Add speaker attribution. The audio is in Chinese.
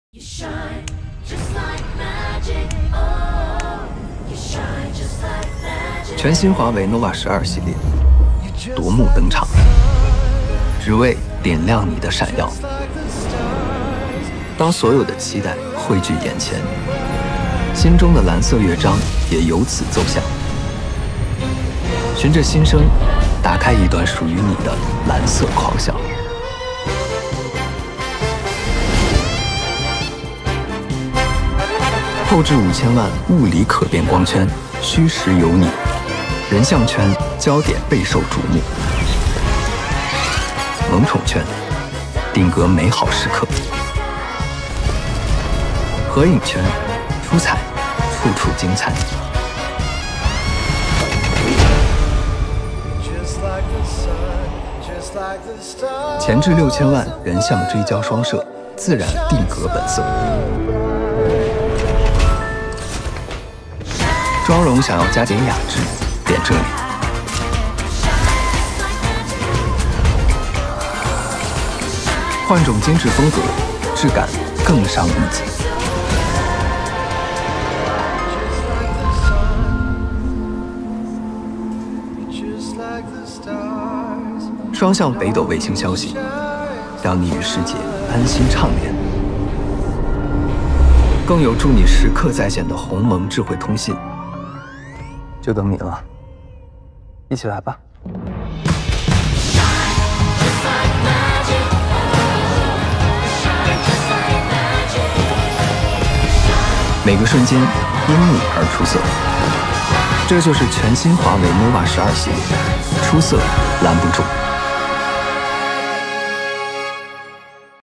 Speaker 1: You shine just like magic. Oh, you shine just like magic.
Speaker 2: 全新华为 nova 12系列夺目登场，只为点亮你的闪耀。当所有的期待汇聚眼前，心中的蓝色乐章也由此奏响。循着心声，打开一段属于你的蓝色狂想。 后置5000万物理可变光圈，虚实有你，人像圈焦点备受瞩目，萌宠圈定格美好时刻，合影圈出彩，处处精彩。前置6000万人像追焦双摄，自然定格本色。 妆容想要加点雅致，点这里。换种精致风格，质感更上一级。双向北斗卫星消息，让你与世界安心畅联。更有助你时刻在线的鸿蒙智慧通信。 就等你了，一起来吧！每个瞬间因你而出色，这就是全新华为 nova 12系列，出色拦不住。